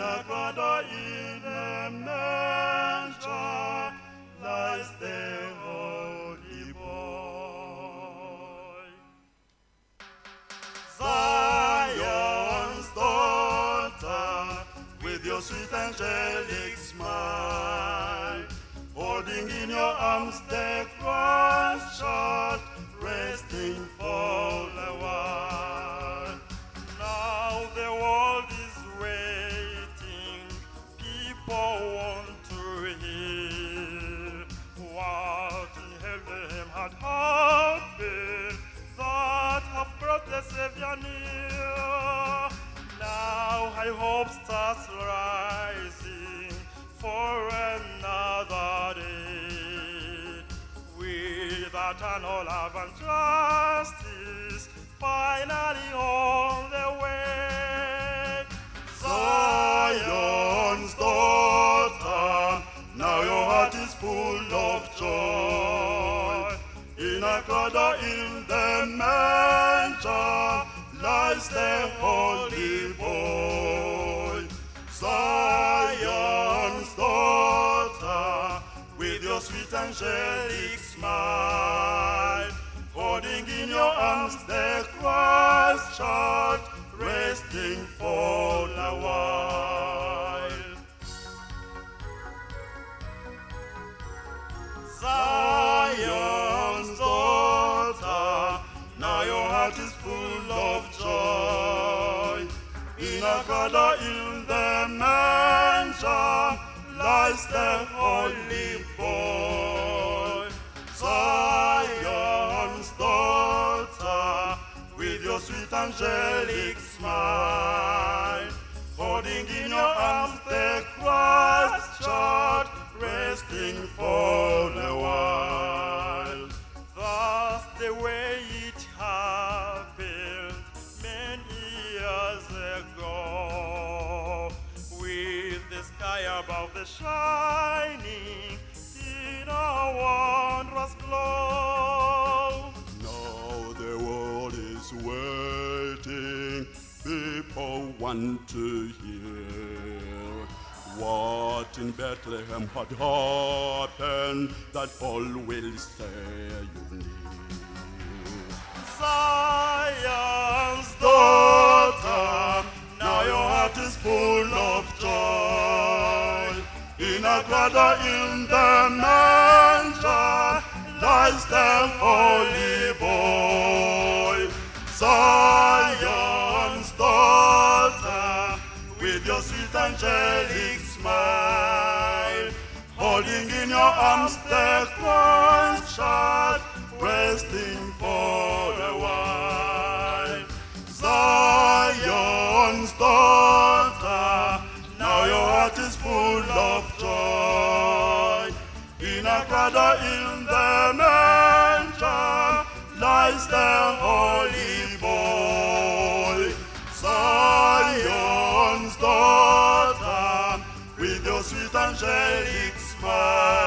a cradle in a manger lies the holy boy. Zion's daughter, with your sweet angelic smile, holding in your arms the Christ child, resting for a while. Now the world is waiting, people want to hear what in heaven had happened that have brought the Savior near. Now high hope starts rising for another day, with eternal love and justice finally on the way. Zion's daughter, now your heart is full of joy. In a cradle in the manger lies the holy boy. Zion's daughter, with your sweet angelic smile, holding in your arms the Christ child, resting for a while. Zion's daughter, now your heart is full of joy. In a cradle in the manger lies the holy boy. Zion's daughter, with your sweet angelic smile, holding in your arms the Christ child, resting for a while. That's the way it happened many years ago, with the sky above the shining in a wondrous glow. Now the world is waiting, people want to hear what in Bethlehem had happened, that all will say you need. Zion's daughter, now your heart is full of joy. In a cradle in the manger lies the holy boy. Zion's daughter, with your sweet angelic smile, holding in your arms the Christ child, resting for a while. Zion's daughter, now your heart is full of joy. In a cradle in the manger lies the holy boy. Zion's daughter, with your sweet angelic smile,